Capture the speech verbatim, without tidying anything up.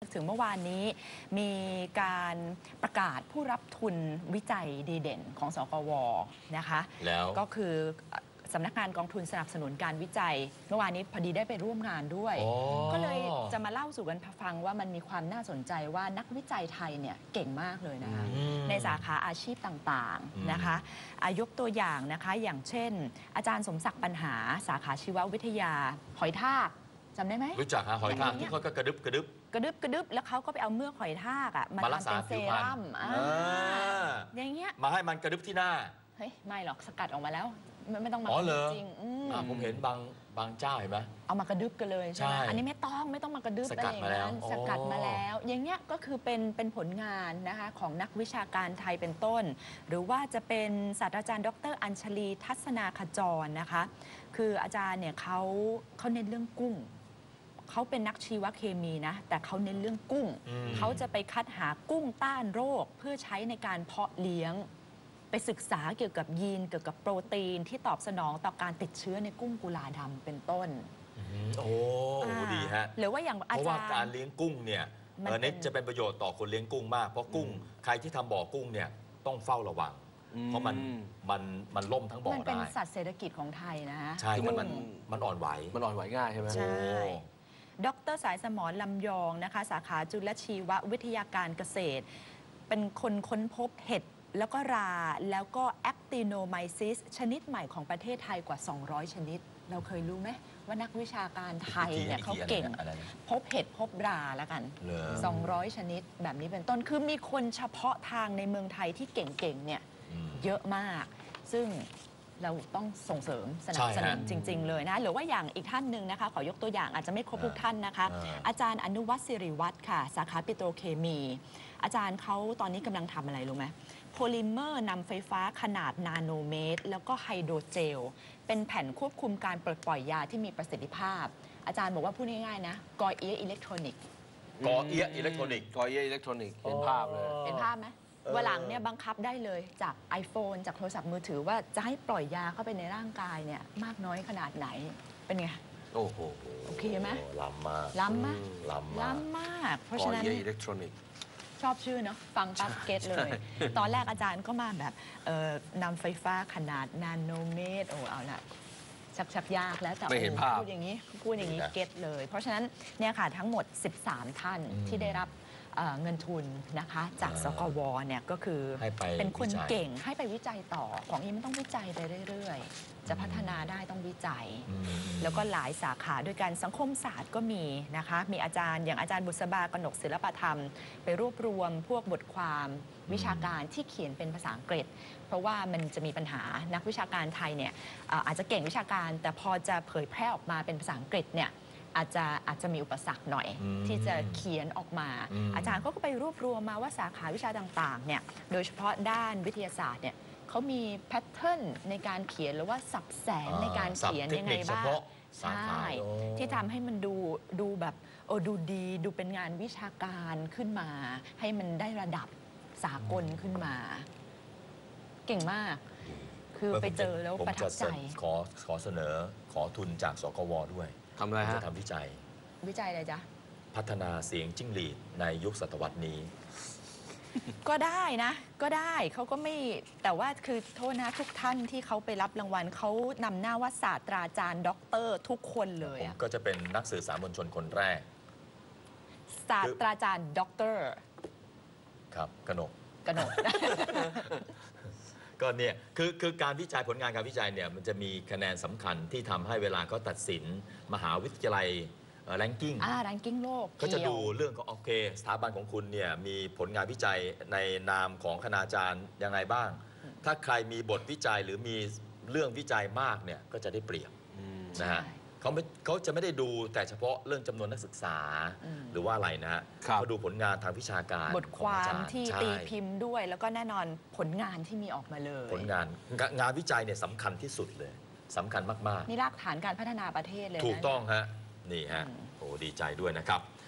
ถึงเมื่อวานนี้มีการประกาศผู้รับทุนวิจัยดีเด่นของสกว.นะคะแล้วก็คือสำนักงานกองทุนสนับสนุนการวิจัยเมื่อวานนี้พอดีได้ไปร่วมงานด้วยก็เลยจะมาเล่าสู่กันฟังว่ามันมีความน่าสนใจว่านักวิจัยไทยเนี่ยเก่งมากเลยนะคะในสาขาอาชีพต่างๆนะคะยกตัวอย่างนะคะอย่างเช่นอาจารย์สมศักดิ์ปัญหาสาขาชีววิทยาหอยทากจำได้ไหมรู้จักฮะหอยทากที่เขาก็กระดึบกระดึบกระดึบกระดึบแล้วเขาก็ไปเอาเมือกหอยทากอ่ะมาทำเป็นเซรั่มอย่างเงี้ยมาให้มันกระดึบที่หน้าเฮ้ยไม่หรอกสกัดออกมาแล้วไม่ต้องมาจริงผมเห็นบางบางเจ้าเห็นไหมเอามากระดึบกันเลยใช่ไหมอันนี้ไม่ต้องไม่ต้องมากระดึบอะไรอย่างนั้นสกัดมาแล้วอย่างเงี้ยก็คือเป็นเป็นผลงานนะคะของนักวิชาการไทยเป็นต้นหรือว่าจะเป็นศาสตราจารย์ดร.อัญชลีทัศนาขจรนะคะคืออาจารย์เนี่ยเขาเขาเน้นเรื่องกุ้งเขาเป็นนักชีวเคมีนะแต่เขาเน้นเรื่องกุ้งเขาจะไปคัดหากุ้งต้านโรคเพื่อใช้ในการเพาะเลี้ยงไปศึกษาเกี่ยวกับยีนเกี่ยวกับโปรตีนที่ตอบสนองต่อการติดเชื้อในกุ้งกุลาดำเป็นต้นโอ้ดีฮะหรือว่าอย่างอาจารย์เพราะว่าการเลี้ยงกุ้งเนี่ยเออเนี่ยจะเป็นประโยชน์ต่อคนเลี้ยงกุ้งมากเพราะกุ้งใครที่ทำบ่อกุ้งเนี่ยต้องเฝ้าระวังเพราะมันมันมันล่มทั้งบ่อได้มันเป็นสัตว์เศรษฐกิจของไทยนะฮะใช่มันมันอ่อนไหวมันอ่อนไหวง่ายใช่ไหมใช่ดร.สายสมรลำยองนะคะสาขาจุลชีววิทยาการเกษตรเป็นคนค้นพบเห็ดแล้วก็ราแล้วก็แอคติโนไมซิสชนิดใหม่ของประเทศไทยกว่าสองร้อยชนิดเราเคยรู้ไหมว่านักวิชาการไทยเนี่ยเขาเก่งพบเห็ดพบราแล้วกันสองร้อยชนิดแบบนี้เป็นต้นคือมีคนเฉพาะทางในเมืองไทยที่เก่งๆเนี่ยเยอะมากซึ่งเราต้องส่งเสริมสนับสนุนจริงๆเลยนะหรือว่าอย่างอีกท่านหนึ่งนะคะขอยกตัวอย่างอาจจะไม่ครบทุกท่านนะคะอาจารย์อนุวัฒน์สิริวัฒน์ค่ะสาขาปิโตรเคมีอาจารย์เขาตอนนี้กำลังทำอะไรรู้ไหมโพลิเมอร์นำไฟฟ้าขนาดนาโนเมตรแล้วก็ไฮโดรเจลเป็นแผ่นควบคุมการปลดปล่อยยาที่มีประสิทธิภาพอาจารย์บอกว่าพูดง่ายๆนะกอเอียอิเล็กทรอนิกส์กอเอียอิเล็กทรอนิกส์กอเอียอิเล็กทรอนิกส์เห็นภาพเลยเห็นภาพไหมวันหลังเนี่ยบังคับได้เลยจาก iPhone จากโทรศัพท์มือถือว่าจะให้ปล่อยยาเข้าไปในร่างกายเนี่ยมากน้อยขนาดไหนเป็นไงโอ้โหโอเคไหมล้ำมากล้ำมากล้ำมากล้ำมากเพราะฉะนั้นอิเล็กทรอนิกส์ชอบชื่อเนาะฟังปั๊บเก็ตเลยตอนแรกอาจารย์ก็มาแบบนำไฟฟ้าขนาดนาโนเมตรโอ้เอาละชักชักยากแล้วแต่พูดอย่างนี้พูดอย่างนี้เก็ตเลยเพราะฉะนั้นเนี่ยค่ะทั้งหมดสิบสามท่านที่ได้รับเงินทุนนะคะจากสกว.เนี่ยก็คือเป็นคนเก่งให้ไปวิจัยต่อของนี้มันต้องวิจัยไปเรื่อยๆจะพัฒนาได้ต้องวิจัยแล้วก็หลายสาขาด้วยกันสังคมศาสตร์ก็มีนะคะมีอาจารย์อย่างอาจารย์บุษบากนกศิลปธรรมไปรวบรวมพวกบทความวิชาการที่เขียนเป็นภาษาอังกฤษเพราะว่ามันจะมีปัญหานักวิชาการไทยเนี่ยอาจจะเก่งวิชาการแต่พอจะเผยแพร่ออกมาเป็นภาษาอังกฤษเนี่ยอาจจะอาจจะมีอุปสรรคหน่อยที่จะเขียนออกมาอาจารย์ก็ไปรวบรวมมาว่าสาขาวิชาต่างๆเนี่ยโดยเฉพาะด้านวิทยาศาสตร์เนี่ยเขามีแพทเทิร์นในการเขียนหรือว่าสับแสงในการเขียนยังไงบ้างใช่ที่ทำให้มันดูดูแบบโอ้ดูดีดูเป็นงานวิชาการขึ้นมาให้มันได้ระดับสากลขึ้นมาเก่งมากคือไปเจอแล้วประทับใจขอขอเสนอขอทุนจากสกว.ด้วยทำอะไรฮะจะทำวิจัยวิจัยอะไรจ๊ะพัฒนาเสียงจิ้งหรีดในยุคศตวรรษนี้ก็ได้นะก็ได้เขาก็ไม่แต่ว่าคือโทษนะทุกท่านที่เขาไปรับรางวัลเขานำหน้าว่าศาสตราจารย์ด็อกเตอร์ทุกคนเลยก็จะเป็นนักสื่อสารมวลชนคนแรกศาสตราจารย์ด็อกเตอร์ครับกนกกนกก็เนี่ยคือคือการวิจัยผลงานการวิจัยเนี่ยมันจะมีคะแนนสำคัญที่ทำให้เวลาเขาตัดสินมหาวิทยาลัยแรงกิ้งอ่าแรงกิ้งโลกก็จะดูเรื่องของโอเคสถาบันของคุณเนี่ยมีผลงานวิจัยในนามของคณาจารย์ยังไงบ้างถ้าใครมีบทวิจัยหรือมีเรื่องวิจัยมากเนี่ยก็จะได้เปรียบนะฮะเขาไม่เขาจะไม่ได้ดูแต่เฉพาะเรื่องจำนวนนักศึกษาหรือว่าอะไรนะฮะเขาดูผลงานทางวิชาการบทความที่ตีพิมพ์ด้วยแล้วก็แน่นอนผลงานที่มีออกมาเลยผลงานงานวิจัยเนี่ยสำคัญที่สุดเลยสำคัญมากๆนี่รากฐานการพัฒนาประเทศเลยถูกต้องฮะนี่ฮะโอ้ดีใจด้วยนะครับ